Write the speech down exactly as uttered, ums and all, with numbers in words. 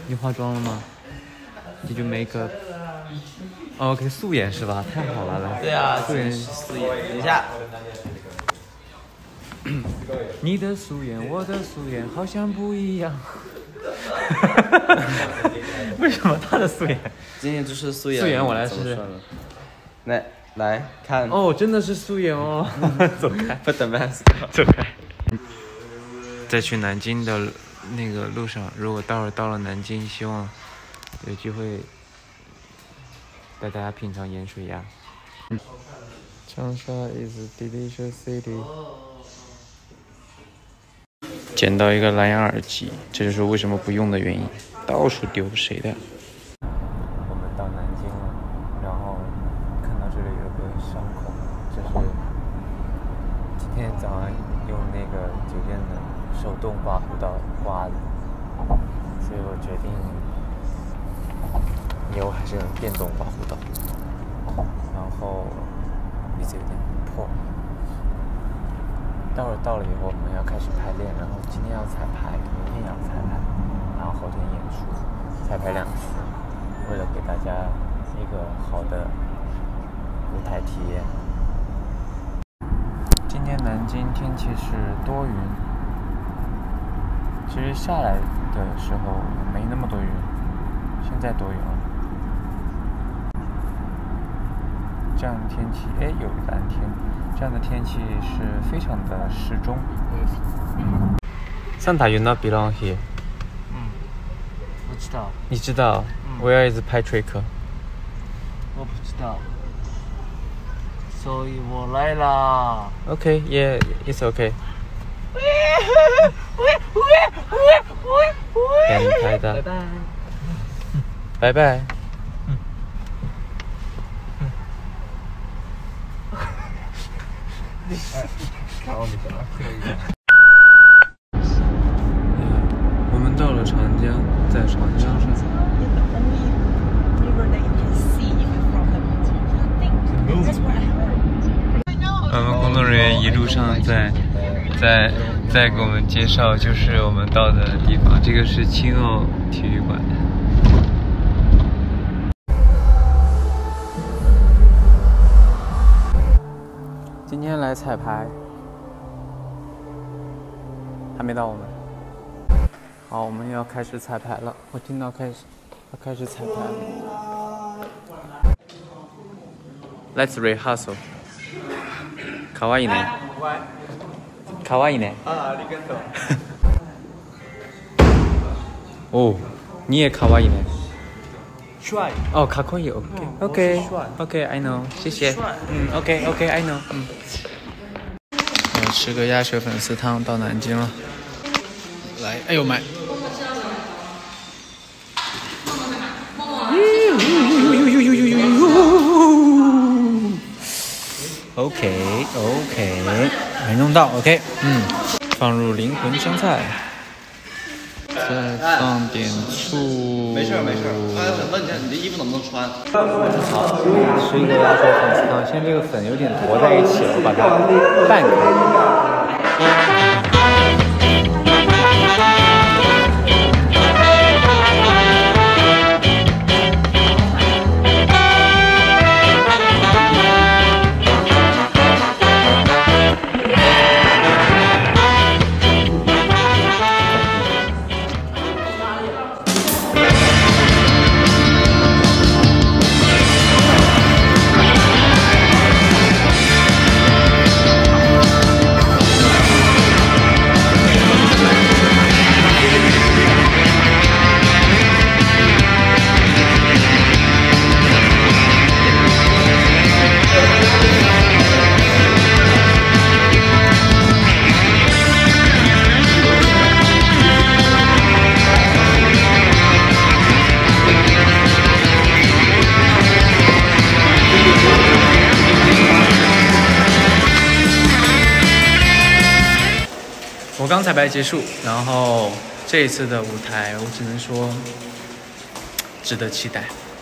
你化妆了吗 ？Did you make up？ OK， 素颜是吧？太好了，来。 对啊， 素颜素颜。等一下。 你的素颜，我的素颜好像不一样。为什么他的素颜？ 今天就是素颜。 素颜我来试。 来来看。 哦，真的是素颜哦。走开， 不等 mask， 走开。在去南京的那个路上，如果到了到了南京，希望有机会带大家品尝盐水鸭。长沙 is a delicious city。捡到一个蓝牙耳机，这就是为什么不用的原因，到处丢，谁的？我们到南京了，然后看到这里有个伤口，这是今天早上用那个酒店的手动刮胡刀刮的，所以我决定以后还是用电动刮胡刀。然后鼻子有点破。待会儿到了以后，我们要开始排练，然后今天要彩排，明天也要彩排，然后后天演出，彩排两次，为了给大家一个好的舞台体验。今天南京天气是多云，其实下来的时候没那么多云，现在多云了。这样的天气，哎，有蓝天。这样的天气是非常的适中。Santa, you not belong here. 嗯，我知道。 你知道、嗯、？Where is Patrick? 我不知道。所以我来啦。 Okay, yeah, it's okay. 很开的。拜拜。拜拜。 看我怎么可以。 我们到了长江，在长江上。我们工作人员一路上在在在给我们介绍，就是我们到的地方。这个是青奥体育馆。今天来彩排，还没到我们。好，我们要开始彩排了。我听到开始要开始彩排了。Let's rehearsal。かわいいね。かわいいね。 啊，ありがとう。 哦，你也かわいいね。 帅。 哦，かっこいい。OK，OK，OK，I know， 谢谢。嗯 ，OK，OK，I know。嗯。要吃个鸭血粉丝汤，到南京了。来，哎呦妈！OK，OK， 没弄到 ，OK， 嗯，放入灵魂香菜。再放点醋。 没事没事，刚才想问一下你的衣服能不能穿。 好，吃一个鸭血粉丝汤。现在这个粉有点坨在一起了，我把它拌开。我刚彩排结束，然后这一次的舞台，我只能说值得期待。